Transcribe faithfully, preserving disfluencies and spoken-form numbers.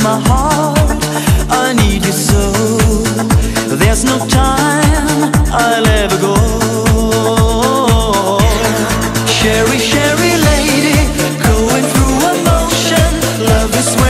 my heart, I need you so. There's no time I'll ever go. Sherry, Sherry lady, going through emotion. Love is